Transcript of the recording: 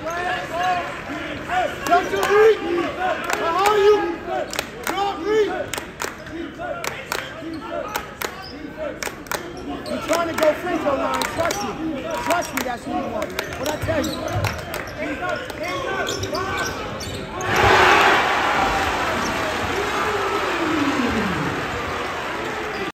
Don't you read? How are you? Don't read. You're trying to go free throw line. Trust me. Trust me, that's what you want. What I tell you.